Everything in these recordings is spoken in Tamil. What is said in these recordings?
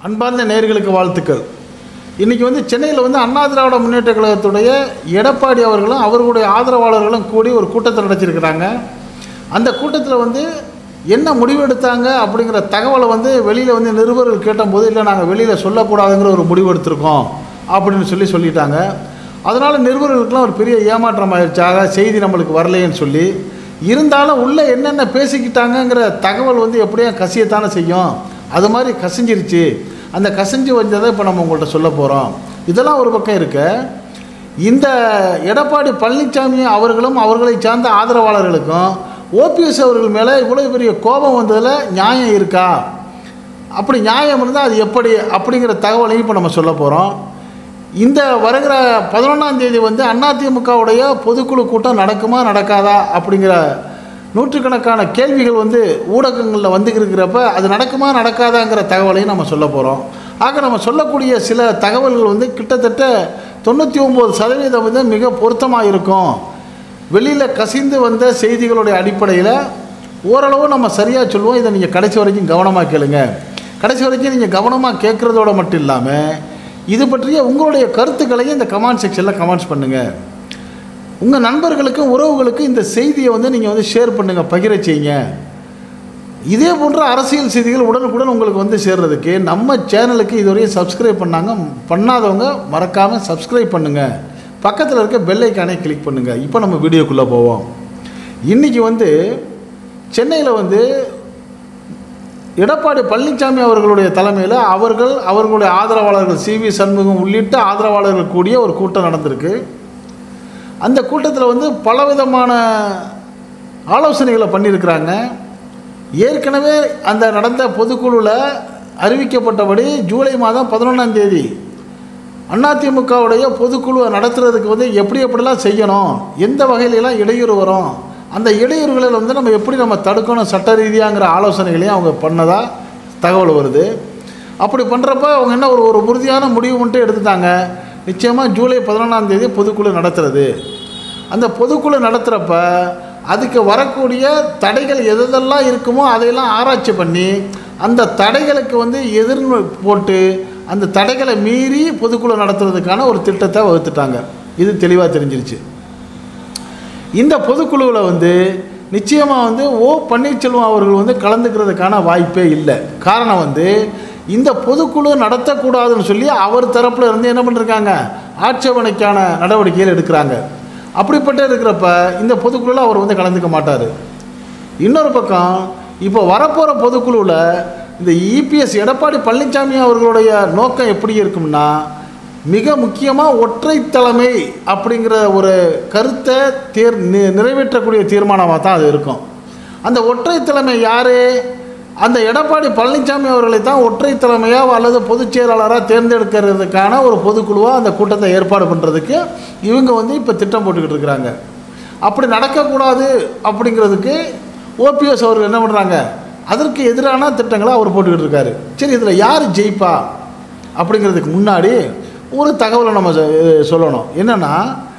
அன்பார்ந்த நேயர்களுக்கு வாழ்த்துக்கள். இன்றைக்கி வந்து சென்னையில் வந்து அண்ணா திராவிட முன்னேற்ற கழகத்துடைய எடப்பாடி அவர்களும் அவர்களுடைய ஆதரவாளர்களும் கூடி ஒரு கூட்டத்தை நடத்தியிருக்கிறாங்க. அந்த கூட்டத்தில் வந்து என்ன முடிவு எடுத்தாங்க அப்படிங்கிற தகவலை வந்து வெளியில் வந்து நிருபர்கள் கேட்டபோது, இல்லை நாங்கள் வெளியில் சொல்லக்கூடாதுங்கிற ஒரு முடிவு எடுத்திருக்கோம் அப்படின்னு சொல்லிட்டாங்க. அதனால் நிருபர்களுக்கெல்லாம் ஒரு பெரிய ஏமாற்றம் ஆயிடுச்சாக, செய்தி நம்மளுக்கு வரலைன்னு சொல்லி. இருந்தாலும் உள்ளே என்னென்ன பேசிக்கிட்டாங்கங்கிற தகவல் வந்து எப்படியா கசியத்தானே செய்யும். அது மாதிரி கசிஞ்சிருச்சு. அந்த கசிஞ்சு வந்ததை இப்போ நம்ம உங்கள்கிட்ட சொல்ல போகிறோம். இதெல்லாம் ஒரு பக்கம் இருக்க, இந்த எடப்பாடி பழனிசாமி அவர்களும் அவர்களை சார்ந்த ஆதரவாளர்களுக்கும் ஓபிஎஸ் அவர்கள் மேலே இவ்வளோ பெரிய கோபம் வந்ததில் நியாயம் இருக்கா? அப்படி நியாயம் இருந்தால் அது எப்படி அப்படிங்கிற தகவலையும் இப்போ நம்ம சொல்ல போகிறோம். இந்த வருகிற 11ஆம் தேதி வந்து அதிமுகவுடைய பொதுக்குழு கூட்டம் நடக்குமா நடக்காதா அப்படிங்கிற நூற்றுக்கணக்கான கேள்விகள் வந்து ஊடகங்களில் வந்துருக்கிறப்ப அது நடக்குமா நடக்காதாங்கிற தகவலையும் நம்ம சொல்ல போகிறோம். ஆக நம்ம சொல்லக்கூடிய சில தகவல்கள் வந்து கிட்டத்தட்ட 99% வந்து மிக பொருத்தமாக இருக்கும். வெளியில் கசிந்து வந்த செய்திகளுடைய அடிப்படையில் ஓரளவு நம்ம சரியாக சொல்லுவோம். இதை நீங்கள் கடைசி வரைக்கும் கவனமாக கேளுங்க. கடைசி வரைக்கும் நீங்கள் கவனமாக கேட்குறதோடு மட்டும் இல்லாமல் இது பற்றிய உங்களுடைய கருத்துக்களையும் இந்த கமெண்ட் செக்ஷனில் கமெண்ட்ஸ் பண்ணுங்கள். உங்கள் நண்பர்களுக்கும் உறவுகளுக்கும் இந்த செய்தியை வந்து நீங்கள் வந்து ஷேர் பண்ணுங்கள், பகிர செய்யுங்க. இதே போன்ற அரசியல் செய்திகள் உடனுக்குடன் உங்களுக்கு வந்து சேர்றதுக்கு நம்ம சேனலுக்கு இதுவரையும் சப்ஸ்கிரைப் பண்ணாதவங்க மறக்காமல் சப்ஸ்கிரைப் பண்ணுங்கள். பக்கத்தில் இருக்க பெல் ஐக்கானை கிளிக் பண்ணுங்கள். இப்போ நம்ம வீடியோக்குள்ளே போவோம். இன்றைக்கி வந்து சென்னையில் வந்து எடப்பாடி பழனிசாமி அவர்களுடைய தலைமையில் அவர்களுடைய ஆதரவாளர்கள் சிவி சண்முகம் உள்ளிட்ட ஆதரவாளர்கள் கூடிய ஒரு கூட்டம் நடந்திருக்கு. அந்த கூட்டத்தில் வந்து பலவிதமான ஆலோசனைகளை பண்ணியிருக்கிறாங்க. ஏற்கனவே அந்த நடந்த பொதுக்குழுவில் அறிவிக்கப்பட்டபடி ஜூலை மாதம் 11ஆம் தேதி அதிமுகவுடைய பொதுக்குழுவை நடத்துறதுக்கு வந்து எப்படிலாம் செய்யணும், எந்த வகையிலலாம் இடையூறு வரும், அந்த இடையூறுகளில் வந்து நம்ம எப்படி தடுக்கணும் சட்ட ரீதியாங்கிற ஆலோசனைகளையும் அவங்க பண்ணதாக தகவல் வருது. அப்படி பண்ணுறப்ப அவங்க என்ன ஒரு உறுதியான முடிவு மட்டும் எடுத்துட்டாங்க. நிச்சயமாக ஜூலை 11ஆம் தேதி பொதுக்குழு நடத்துறது. அந்த பொதுக்குழு நடத்துகிறப்ப அதுக்கு வரக்கூடிய தடைகள் எதெல்லாம் இருக்குமோ அதையெல்லாம் ஆராய்ச்சி பண்ணி அந்த தடைகளுக்கு வந்து எதிர் போட்டு அந்த தடைகளை மீறி பொதுக்குழு நடத்துறதுக்கான ஒரு திட்டத்தை வகுத்துட்டாங்க. இது தெளிவாக தெரிஞ்சிருச்சு. இந்த பொதுக்குழுவில் வந்து நிச்சயமாக வந்து பன்னீர்செல்வம் அவர்கள் வந்து கலந்துக்கிறதுக்கான வாய்ப்பே இல்லை. காரணம் வந்து இந்த பொதுக்குழு நடத்தக்கூடாதுன்னு சொல்லி அவர் தரப்பில் இருந்து என்ன பண்ணிருக்காங்க, ஆட்சேபனைக்கான நடவடிக்கைகள் எடுக்கிறாங்க. அப்படிப்பட்ட இருக்கிறப்ப இந்த பொதுக்குழுவில் அவர் வந்து கலந்துக்க மாட்டார். இன்னொரு பக்கம் இப்போ வரப்போகிற பொதுக்குழுவில் இந்த இபிஎஸ் எடப்பாடி பழனிசாமி அவர்களுடைய நோக்கம் எப்படி இருக்கும்னா, மிக முக்கியமாக ஒற்றை தலைமை அப்படிங்கிற ஒரு கருத்தை நிறைவேற்றக்கூடிய தீர்மானமாக தான் அது இருக்கும். அந்த ஒற்றை தலைமை யார்? அந்த எடப்பாடி பழனிசாமி அவர்களை தான் ஒற்றை தலைமையாக அல்லது பொதுச் செயலாளராக தேர்ந்தெடுக்கிறதுக்கான ஒரு பொதுக்குழுவாக அந்த கூட்டத்தை ஏற்பாடு பண்ணுறதுக்கு இவங்க வந்து இப்போ திட்டம் போட்டுக்கிட்டு இருக்கிறாங்க. அப்படி நடக்கக்கூடாது அப்படிங்கிறதுக்கு ஓபிஎஸ் அவர்கள் என்ன பண்ணுறாங்க, அதற்கு எதிரான திட்டங்களை அவர் போட்டுக்கிட்டு இருக்காரு. சரி, இதில் யார் ஜெயிப்பா அப்படிங்கிறதுக்கு முன்னாடி ஒரு தகவலை நம்ம சொல்லணும். என்னென்னா,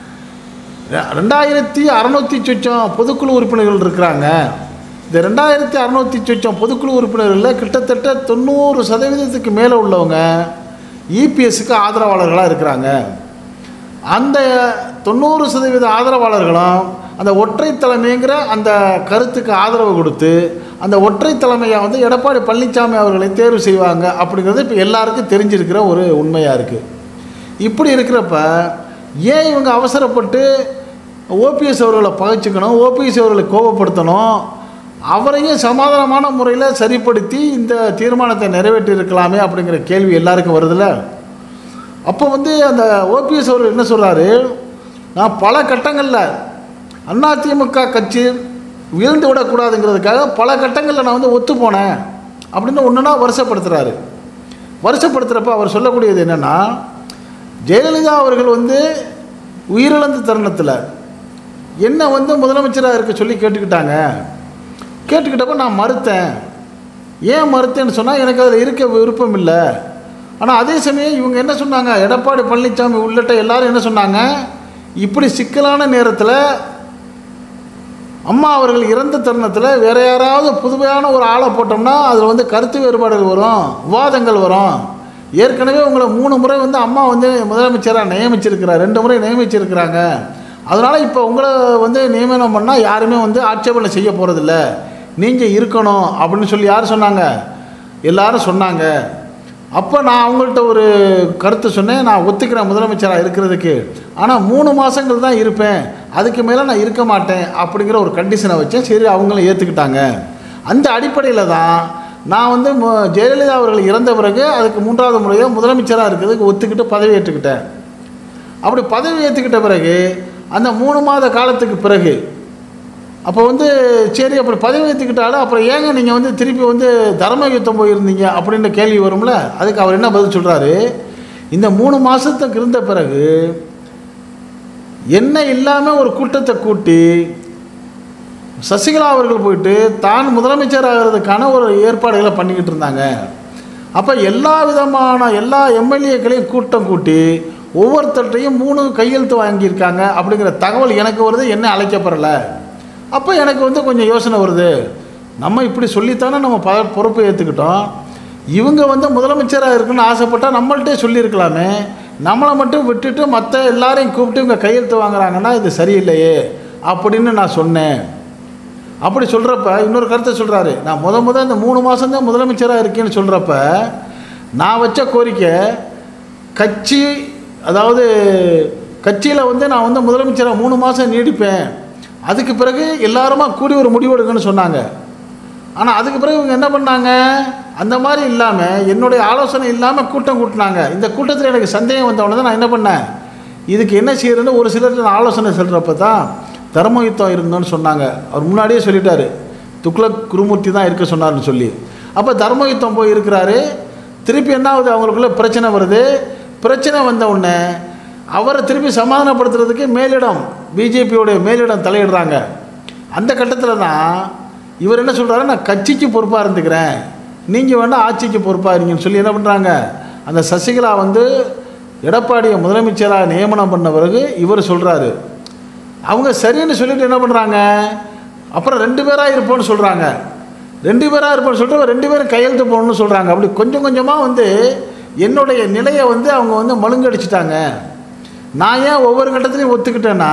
2600 சொச்சம் பொதுக்குழு உறுப்பினர்கள் இருக்கிறாங்க. இந்த 2600 சொச்சம் பொதுக்குழு உறுப்பினர்களில் கிட்டத்தட்ட 90% மேலே உள்ளவங்க இபிஎஸ்க்கு ஆதரவாளர்களாக இருக்கிறாங்க. அந்த 90% ஆதரவாளர்களும் அந்த ஒற்றை தலைமைங்கிற அந்த கருத்துக்கு ஆதரவு கொடுத்து அந்த ஒற்றை தலைமையாக வந்து எடப்பாடி பழனிசாமி அவர்களை தேர்வு செய்வாங்க அப்படிங்கிறது இப்போ எல்லாருக்கும் தெரிஞ்சிருக்கிற ஒரு உண்மையாக இருக்குது. இப்படி இருக்கிறப்ப ஏன் இவங்க அவசரப்பட்டு ஓபிஎஸ் அவர்களை பகைச்சிக்கணும், ஓபிஎஸ் அவர்களை கோபப்படுத்தணும், அவரையும் சமாதானமான முறையில் சரிப்படுத்தி இந்த தீர்மானத்தை நிறைவேற்றியிருக்கலாமே அப்படிங்கிற கேள்வி எல்லாருக்கும் வருதில்ல. அப்போ வந்து அந்த ஓபிஎஸ் அவர்கள் என்ன சொல்கிறாரு, நான் பல கட்டங்களில் அதிமுக கட்சி வீழ்ந்து விடக்கூடாதுங்கிறதுக்காக பல கட்டங்களில் நான் வந்து ஒத்து போனேன் அப்படின்னு ஒன்றுனா வருஷப்படுத்துகிறாரு. வருஷப்படுத்துகிறப்ப அவர் சொல்லக்கூடியது என்னென்னா, ஜெயலலிதா அவர்கள் வந்து உயிரிழந்த தருணத்தில் என்ன வந்து முதலமைச்சராக இருக்க சொல்லி கேட்டுக்கிட்டப்போ நான் மறுத்தேன். ஏன் மறுத்தேன்னு சொன்னால் எனக்கு அதில் இருக்க விருப்பம் இல்லை. ஆனால் அதே சமயம் இவங்க என்ன சொன்னாங்க, எடப்பாடி பழனிசாமி உள்ளிட்ட எல்லாரும் என்ன சொன்னாங்க, இப்படி சிக்கலான நேரத்தில் அம்மா அவர்கள் இறந்த தருணத்தில் வேறு யாராவது புதுமையான ஒரு ஆளை போட்டோம்னா அதில் வந்து கருத்து வேறுபாடுகள் வரும், விவாதங்கள் வரும். ஏற்கனவே உங்களை 3 முறை வந்து அம்மா வந்து முதலமைச்சராக நியமிச்சிருக்கிறார், 2 முறை நியமிச்சிருக்கிறாங்க. அதனால் இப்போ உங்களை வந்து நியமனம் பண்ணால் யாருமே வந்து ஆட்சேபனை செய்ய போகிறதில்ல, நீங்கள் இருக்கணும் அப்படின்னு சொல்லி யார் சொன்னாங்க? எல்லாரும் சொன்னாங்க. அப்போ நான் அவங்கள்ட்ட ஒரு கருத்து சொன்னேன், நான் ஒத்துக்கிறேன் முதலமைச்சராக இருக்கிறதுக்கு, ஆனால் 3 மாதங்கள் தான் இருப்பேன், அதுக்கு மேலே நான் இருக்க மாட்டேன் அப்படிங்கிற ஒரு கண்டிஷனை வச்சேன். சரி, அவங்களும் ஏற்றுக்கிட்டாங்க. அந்த அடிப்படையில் தான் நான் வந்து ஜெயலலிதா அவர்கள் இறந்த பிறகு அதுக்கு 3வது முறையாக முதலமைச்சராக இருக்கிறதுக்கு ஒத்துக்கிட்டு பதவி ஏற்றுக்கிட்டேன். அப்படி பதவி ஏற்றுக்கிட்ட பிறகு அந்த 3 மாத காலத்துக்கு பிறகு அப்போ வந்து சரி, அப்படி பதவி ஏற்றுக்கிட்டாலும் அப்புறம் ஏங்க நீங்கள் வந்து திருப்பி வந்து தர்ம யுத்தம் போயிருந்தீங்க அப்படின்ற கேள்வி வரும்ல. அதுக்கு அவர் என்ன பதில் சொல்கிறாரு, இந்த 3 மாதத்துக்கு இருந்த பிறகு என்ன இல்லாமல் ஒரு கூட்டத்தை கூட்டி சசிகலா அவர்கள் போயிட்டு தான் முதலமைச்சர் ஆகிறதுக்கான ஒரு ஏற்பாடுகளை பண்ணிக்கிட்டு இருந்தாங்க. அப்போ எல்லா விதமான எல்லா எம்எல்ஏக்களையும் கூட்டம் கூட்டி ஒவ்வொருத்தர்கிட்டையும் 3 கையெழுத்து வாங்கியிருக்காங்க அப்படிங்கிற தகவல் எனக்கு வருது, என்ன அழைக்கப்படலை. அப்போ எனக்கு வந்து கொஞ்சம் யோசனை வருது, நம்ம இப்படி சொல்லித்தானே நம்ம பொறுப்பை ஏற்றுக்கிட்டோம், இவங்க வந்து முதலமைச்சராக இருக்குன்னு ஆசைப்பட்டால் நம்மள்கிட்டே சொல்லியிருக்கலாமே, நம்மளை மட்டும் விட்டுட்டு மற்ற எல்லாரையும் கூப்பிட்டு இவங்க கையெழுத்து வாங்குறாங்கன்னா இது சரியில்லையே அப்படின்னு நான் சொன்னேன். அப்படி சொல்கிறப்ப இன்னொரு கருத்தை சொல்கிறாரு, நான் முத இந்த 3 மாதம்தான் முதலமைச்சராக இருக்கேன்னு சொல்கிறப்ப நான் வச்ச கோரிக்கை கட்சி, அதாவது கட்சியில் வந்து நான் வந்து முதலமைச்சராக 3 மாதம் நீடிப்பேன், அதுக்கு பிறகு எல்லாருமா கூடி ஒரு முடிவெடுங்கன்னு சொன்னாங்க. ஆனால் அதுக்கு பிறகு இவங்க என்ன பண்ணாங்க, அந்த மாதிரி இல்லாமல் என்னுடைய ஆலோசனை இல்லாமல் கூட்டம் கூட்டினாங்க. இந்த கூட்டத்தில் எனக்கு சந்தேகம் வந்தவொடனே தான் நான் என்ன பண்ணேன், இதுக்கு என்ன செய்யறதுன்னு ஒரு சிலருக்கு நான் ஆலோசனை சொல்கிறப்ப தான் தர்ம யுத்தம் இருந்தோன்னு சொன்னாங்க. அவர் முன்னாடியே சொல்லிட்டாரு, துக்ளக் குருமூர்த்தி தான் இருக்க சொன்னார்னு சொல்லி. அப்போ தர்ம யுத்தம் போய் இருக்கிறாரு. திருப்பி என்ன ஆகுது, அவங்களுக்குள்ள பிரச்சனை வருது. பிரச்சனை வந்த உடனே அவரை திருப்பி சமாதானப்படுத்துறதுக்கு மேலிடம், பிஜேபியோடைய மேலிடம் தலையிடுறாங்க. அந்த கட்டத்தில் தான் இவர் என்ன சொல்கிறாரு, நான் கட்சிக்கு பொறுப்பாக இருந்துக்கிறேன், நீங்கள் வேணால் ஆட்சிக்கு பொறுப்பாக இருங்கன்னு சொல்லி என்ன பண்ணுறாங்க. அந்த சசிகலா வந்து எடப்பாடியை முதலமைச்சராக நியமனம் பண்ண பிறகு இவர் சொல்கிறாரு, அவங்க சரின்னு சொல்லிட்டு என்ன பண்ணுறாங்க, அப்புறம் 2 பேராக இருப்போம்னு சொல்கிறாங்க. 2 பேராக இருப்போம்னு சொல்லிட்டு 2 பேரும் கையெழுத்து போகணும்னு சொல்கிறாங்க. அப்படி கொஞ்சம் கொஞ்சமாக வந்து என்னுடைய நிலையை வந்து அவங்க வந்து மழுங்கடிச்சிட்டாங்க. நான் ஏன் ஒவ்வொரு கட்டத்துலையும் ஒத்துக்கிட்டேன்னா,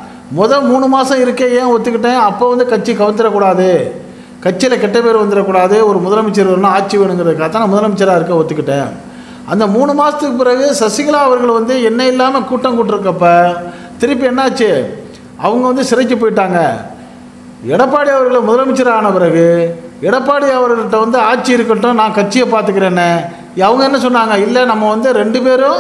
3 மாதம் இருக்கே ஏன் ஒத்துக்கிட்டேன், அப்போ வந்து கட்சி கவுத்துறக்கூடாது, கட்சியில் கெட்ட பேர் வந்துடக்கூடாது, ஒரு முதலமைச்சர் வரணும், ஆட்சி வேணுங்கிறதுக்காக தான் நான் முதலமைச்சராக இருக்க ஒத்துக்கிட்டேன். அந்த 3 மாதத்துக்கு பிறகு சசிகலா அவர்கள் வந்து என்ன இல்லாமல் கூட்டம் கூட்டிருக்கப்ப திருப்பி என்னாச்சு, அவங்க வந்து சிறைக்கு போயிட்டாங்க. எடப்பாடி அவர்களை முதலமைச்சர் ஆன பிறகு எடப்பாடி அவர்கள்ட்ட வந்து ஆட்சி இருக்கட்டும், நான் கட்சியை பார்த்துக்கிறேன்னு அவங்க என்ன சொன்னாங்க, இல்லை நம்ம வந்து 2 பேரும்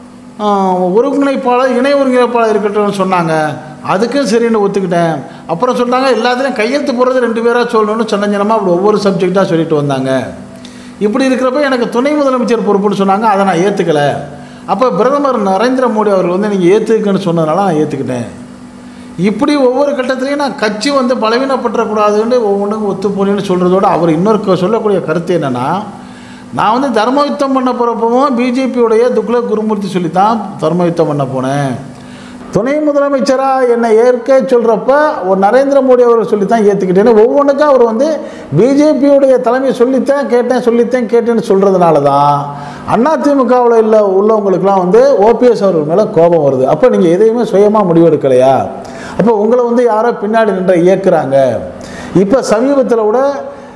ஒருங்கிணைப்பாளர் இணை ஒருங்கிணைப்பாளர் இருக்கட்டும்னு சொன்னாங்க. அதுக்கும் சரின்னு ஒத்துக்கிட்டேன். அப்புறம் சொன்னாங்க எல்லாத்துலேயும் கையெழுத்து போடுறது 2 பேராக சொல்லணும்னு சொன்னஞ்சனமாக அப்படி ஒவ்வொரு சப்ஜெக்டாக சொல்லிட்டு வந்தாங்க. இப்படி இருக்கிறப்ப எனக்கு துணை முதலமைச்சர் பொறுப்புன்னு சொன்னாங்க, அதை நான் ஏற்றுக்கலை. அப்போ பிரதமர் நரேந்திர மோடி அவர்கள் வந்து நீங்கள் ஏற்றுக்குன்னு சொன்னதுனால நான் ஏற்றுக்கிட்டேன். இப்படி ஒவ்வொரு கட்டத்துலேயும் நான் கட்சி வந்து பலவீனப்பட்டுறக்கூடாதுன்னு ஒவ்வொன்றுக்கும் ஒத்து போனேன்னு சொல்கிறதோடு அவர் இன்னொரு சொல்லக்கூடிய கருத்து என்னென்னா, நான் வந்து தர்ம யுத்தம் பண்ண போகிறப்பவும் பிஜேபியோடைய துக்ளக் குருமூர்த்தி சொல்லி தான் தர்ம யுத்தம் பண்ண போனேன். துணை முதலமைச்சராக என்னை ஏற்க சொல்கிறப்ப ஒரு நரேந்திர மோடி அவர்கள் சொல்லித்தான் ஏற்றுக்கிட்டேன்னு ஒவ்வொன்றுக்கும் அவர் வந்து பிஜேபியோடைய தலைமை சொல்லித்தேன் கேட்டேன்னு சொல்கிறதுனால தான் அதிமுகவில் உள்ளவங்களுக்கெல்லாம் வந்து ஓபிஎஸ் அவர்கள் மேலே கோபம் வருது. அப்போ நீங்கள் எதையுமே சுயமாக முடிவெடுக்கலையா, அப்போ உங்களை வந்து யாரோ பின்னாடி நின்று இயக்குறாங்க. இப்போ சமீபத்தில் கூட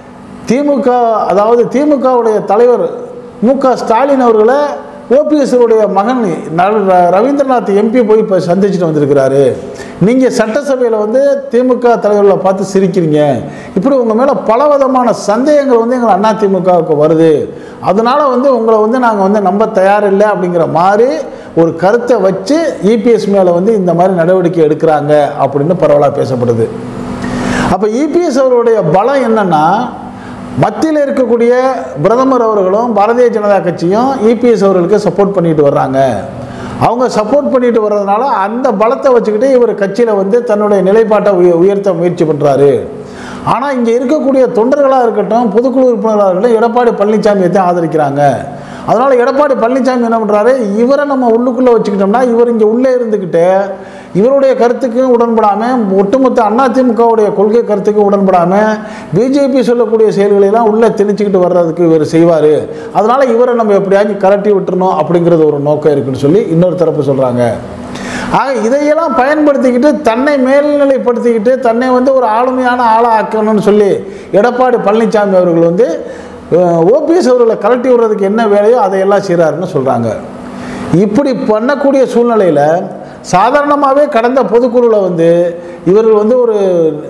திமுக, அதாவது திமுகவுடைய தலைவர் மு.க. ஸ்டாலின் அவர்களை ஓபிஎஸ்ஸுடைய மகன் ரவீந்திரநாத் எம்பி போய் இப்போ சந்திச்சுட்டு வந்திருக்கிறாரு. நீங்கள் சட்டசபையில் வந்து திமுக தலைவர்களை பார்த்து சிரிக்கிறீங்க, இப்படி உங்கள் மேலே பல விதமான சந்தேகங்கள் வந்து எங்கள் அதிமுகவுக்கு வருது, அதனால் வந்து உங்களை வந்து நாங்கள் வந்து நம்ப தயாரில்லை அப்படிங்கிற மாதிரி ஒரு கருத்தை வச்சு இபிஎஸ் மேலே வந்து இந்த மாதிரி நடவடிக்கை எடுக்கிறாங்க அப்படின்னு பரவலாக பேசப்படுது. அப்போ இபிஎஸ் அவருடைய பலம் என்னென்னா, மத்தியில் இருக்கக்கூடிய பிரதமர் அவர்களும் பாரதிய ஜனதா கட்சியும் இபிஎஸ் அவர்களுக்கு சப்போர்ட் பண்ணிட்டு வர்றாங்க. அவங்க சப்போர்ட் பண்ணிட்டு வர்றதுனால அந்த பலத்தை வச்சுக்கிட்டு இவர் கட்சியில் வந்து தன்னுடைய நிலைப்பாட்டை உயர்த்த முயற்சி பண்ணுறாரு. ஆனால் இங்கே இருக்கக்கூடிய தொண்டர்களாக இருக்கட்டும், பொதுக்குழு உறுப்பினர்களாக இருக்கட்டும், எடப்பாடி பழனிசாமியை தான் ஆதரிக்கிறாங்க. அதனால் எடப்பாடி பழனிசாமி என்ன பண்ணுறாரு, இவரை நம்ம உள்ளுக்குள்ளே வச்சுக்கிட்டோம்னா இவர் இங்கே உள்ளே இருந்துக்கிட்டு இவருடைய கருத்துக்கும் உடன்படாமல், ஒட்டுமொத்த அதிமுகவுடைய கொள்கை கருத்துக்கும் உடன்படாமல் பிஜேபி சொல்லக்கூடிய செயல்களெல்லாம் உள்ளே திணிச்சுக்கிட்டு வர்றதுக்கு இவர் செய்வார். அதனால் இவரை நம்ம எப்படியாச்சும் கலட்டி விட்டுறணும் அப்படிங்கிறது ஒரு நோக்கம் இருக்குன்னு சொல்லி இன்னொரு தரப்பு சொல்கிறாங்க. ஆக இதையெல்லாம் பயன்படுத்திக்கிட்டு தன்னை மேல்நிலைப்படுத்திக்கிட்டு தன்னை வந்து ஒரு ஆளுமையான ஆளாக ஆக்கணும்னு சொல்லி எடப்பாடி பழனிசாமி அவர்கள் வந்து ஓபிஎஸ் அவர்களை கலட்டி விடுறதுக்கு என்ன வேலையோ அதையெல்லாம் செய்கிறாருன்னு சொல்கிறாங்க. இப்படி பண்ணக்கூடிய சூழ்நிலையில் சாதாரணமாகவே கடந்த பொதுக்குழுவில் வந்து இவர்கள் வந்து ஒரு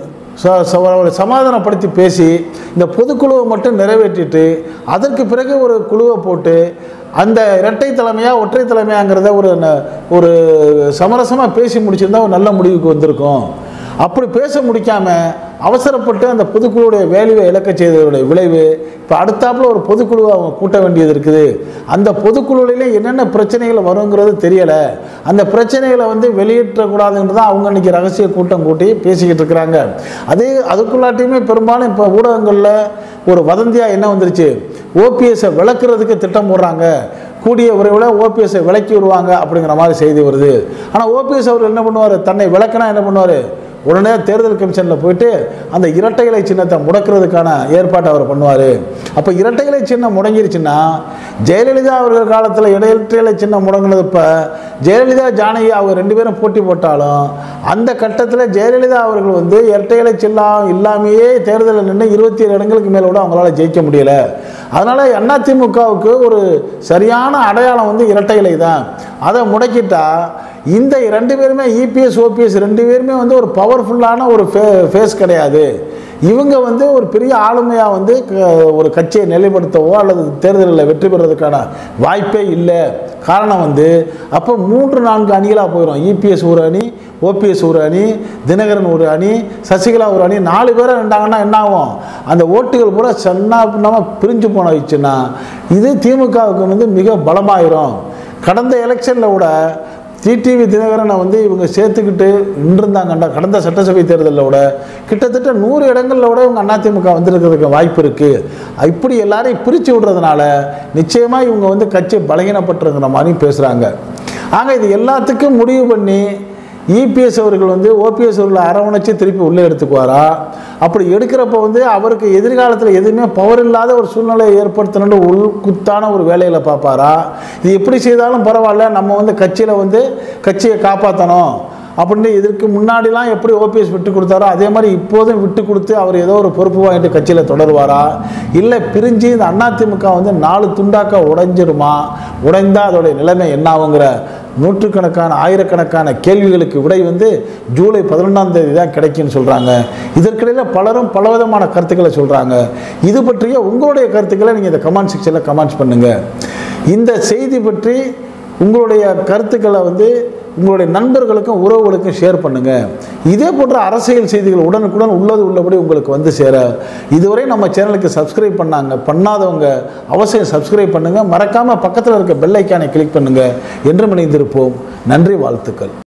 சமாதானப்படுத்தி பேசி இந்த பொதுக்குழுவை மட்டும் நிறைவேற்றிட்டு அதற்கு பிறகு ஒரு குழுவை போட்டு அந்த இரட்டை தலைமையா ஒற்றை தலைமையாங்கிறத ஒரு சமரசமாக பேசி முடிச்சிருந்தா ஒரு நல்ல முடிவுக்கு வந்திருக்கும். அப்படி பேச முடிக்காமல் அவசரப்பட்டு அந்த பொதுக்குழுவுடைய வேலையை இழக்க செய்தவருடைய விளைவு இப்போ அடுத்தாப்புல ஒரு பொதுக்குழுவை அவங்க கூட்ட வேண்டியது இருக்குது. அந்த பொதுக்குழுவிலே என்னென்ன பிரச்சனைகள் வருங்கிறது தெரியலை. அந்த பிரச்சனைகளை வந்து வெளியேற்றக்கூடாதுன்றது தான் அவங்க இன்றைக்கி ரகசிய கூட்டம் கூட்டி பேசிக்கிட்டு இருக்கிறாங்க. அதுக்குள்ளாட்டியுமே பெரும்பாலும் இப்போ ஊடகங்களில் ஒரு வதந்தியாக என்ன வந்துருச்சு, ஓபிஎஸ்ஸை விளக்குறதுக்கு திட்டம் போடுறாங்க, கூடிய விரைவில் ஓபிஎஸ்ஸை விளக்கி விடுவாங்க அப்படிங்கிற மாதிரி செய்தி வருது. ஆனால் ஓபிஎஸ் அவர் என்ன பண்ணுவார், தன்னை விளக்குனா என்ன பண்ணுவார், உடனே தேர்தல் கமிஷனில் போயிட்டு அந்த இரட்டை இலை சின்னத்தை முடக்கிறதுக்கான ஏற்பாட்டை அவர் பண்ணுவார். அப்போ இரட்டை இலை சின்னம் முடங்கிருச்சுன்னா ஜெயலலிதா அவர்கள் காலத்தில் இரட்டை இலை சின்னம் முடங்கினது. இப்போ ஜெயலலிதா ஜானகி அவங்க 2 பேரும் போட்டி போட்டாலும் அந்த கட்டத்தில் ஜெயலலிதா அவர்கள் வந்து இரட்டை இலை சின்னம் இல்லாமையே தேர்தலில் நின்று 27 இடங்களுக்கு மேலே கூட அவங்களால ஜெயிக்க முடியலை. அதனால் அதிமுகவுக்கு ஒரு சரியான அடையாளம் வந்து இரட்டை இலை தான். அதை முடக்கிட்டா இந்த 2 பேருமே இபிஎஸ் ஓபிஎஸ் 2 பேருமே வந்து ஒரு பவர்ஃபுல்லான ஒரு ஃபேஸ் கிடையாது. இவங்க வந்து ஒரு பெரிய ஆளுமையாக வந்து ஒரு கட்சியை நிலைப்படுத்தவோ அல்லது தேர்தலில் வெற்றி பெறுவதற்கான வாய்ப்பே இல்லை. காரணம் வந்து அப்போ 3-4 அணிகளாக போயிடும். இபிஎஸ் ஒரு அணி, ஓபிஎஸ் ஒரு அணி, தினகரன் ஒரு அணி, சசிகலா ஒரு அணி, 4 பேரை இருந்தாங்கன்னா என்ன ஆகும், அந்த ஓட்டுகள் பூரா நம்ம பிரிஞ்சு போனச்சுன்னா இது திமுகவுக்கு வந்து மிக பலமாயிரும். கடந்த எலெக்ஷனில் கூட டிடிவி தினகரனை வந்து இவங்க சேர்த்துக்கிட்டு நின்றுருந்தாங்கண்டா கடந்த சட்டசபை தேர்தலில் கூட கிட்டத்தட்ட 100 இடங்களில் கூட இவங்க அதிமுக வந்திருக்கிறதுக்கு வாய்ப்பு இருக்குது. இப்படி எல்லாரையும் பிரித்து விடுறதுனால நிச்சயமாக இவங்க வந்து கட்சி பலகீனப்பட்டிருக்கிற மாதிரி பேசுகிறாங்க. ஆக இது எல்லாத்துக்கும் முடிவு பண்ணி இபிஎஸ் அவர்கள் வந்து ஓபிஎஸ் அவர்களை அரவணைச்சு திருப்பி உள்ளே எடுத்துக்குவாரா? அப்படி எடுக்கிறப்ப வந்து அவருக்கு எதிர்காலத்தில் எதுவுமே பவர் இல்லாத ஒரு சூழ்நிலையை ஏற்படுத்தணுன்ற உள்குத்தான ஒரு வேலையில் பார்ப்பாரா? இது எப்படி செய்தாலும் பரவாயில்ல, நம்ம வந்து கட்சியில் வந்து கட்சியை காப்பாற்றணும் அப்படின்னு இதற்கு முன்னாடிலாம் எப்படி ஓபிஎஸ் விட்டு கொடுத்தாரோ அதே மாதிரி இப்போதும் விட்டு கொடுத்து அவர் ஏதோ ஒரு பொறுப்பு வாங்கிட்டு கட்சியில் தொடருவாரா? இல்லை பிரிஞ்சு இந்த அதிமுக வந்து 4 துண்டாக்க உடைஞ்சிருமா? உடைந்தால் அதோடைய நிலைமை என்ன ஆகுங்கிற நூற்றுக்கணக்கான ஆயிரக்கணக்கான கேள்விகளுக்கு விடை வந்து ஜூலை 11ஆம் தேதி தான் கிடைக்குன்னு சொல்கிறாங்க. இதற்கிடையில் பலரும் பலவிதமான கருத்துக்களை சொல்கிறாங்க. இது பற்றிய உங்களுடைய கருத்துக்களை நீங்கள் இந்த கமெண்ட் செக்ஷனில் கமெண்ட்ஸ் பண்ணுங்கள். இந்த செய்தி பற்றி உங்களுடைய கருத்துக்களை வந்து உங்களுடைய நண்பர்களுக்கும் உறவுகளுக்கும் ஷேர் பண்ணுங்கள். இதே போன்ற அரசியல் செய்திகள் உடனுக்குடன் உள்ளபடி உங்களுக்கு வந்து சேர இதுவரை நம்ம சேனலுக்கு சப்ஸ்கிரைப் பண்ணாதவங்க அவசியம் சப்ஸ்கிரைப் பண்ணுங்கள். மறக்காமல் பக்கத்தில் இருக்க பெல் ஐக்கானை கிளிக் பண்ணுங்கள். என்றும் இணைந்திருப்போம். நன்றி, வாழ்த்துக்கள்.